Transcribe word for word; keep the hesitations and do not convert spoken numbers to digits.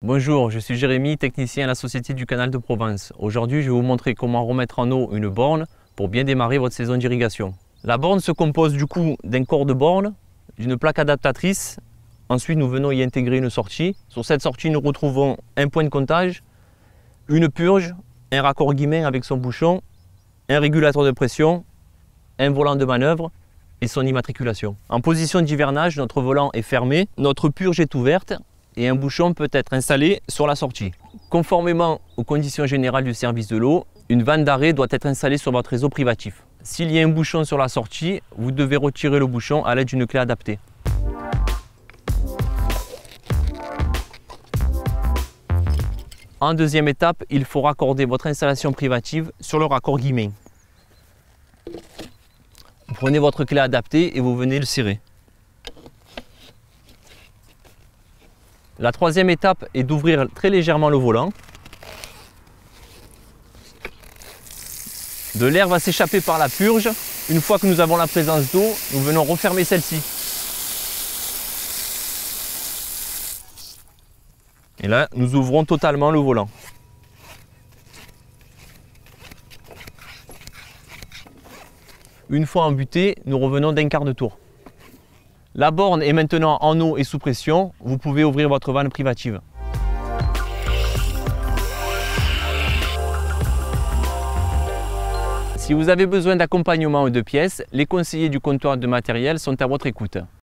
Bonjour, je suis Jérémy, technicien à la Société du Canal de Provence. Aujourd'hui, je vais vous montrer comment remettre en eau une borne pour bien démarrer votre saison d'irrigation. La borne se compose du coup d'un corps de borne, d'une plaque adaptatrice. Ensuite, nous venons y intégrer une sortie. Sur cette sortie, nous retrouvons un point de comptage, une purge, un raccord guillemin avec son bouchon, un régulateur de pression, un volant de manœuvre et son immatriculation. En position d'hivernage, notre volant est fermé, notre purge est ouverte et un bouchon peut être installé sur la sortie. Conformément aux conditions générales du service de l'eau, une vanne d'arrêt doit être installée sur votre réseau privatif. S'il y a un bouchon sur la sortie, vous devez retirer le bouchon à l'aide d'une clé adaptée. En deuxième étape, il faut raccorder votre installation privative sur le raccord guillemin. Vous prenez votre clé adaptée et vous venez le serrer. La troisième étape est d'ouvrir très légèrement le volant. De l'air va s'échapper par la purge. Une fois que nous avons la présence d'eau, nous venons refermer celle-ci. Et là, nous ouvrons totalement le volant. Une fois embuté, nous revenons d'un quart de tour. La borne est maintenant en eau et sous pression. Vous pouvez ouvrir votre vanne privative. Si vous avez besoin d'accompagnement ou de pièces, les conseillers du comptoir de matériel sont à votre écoute.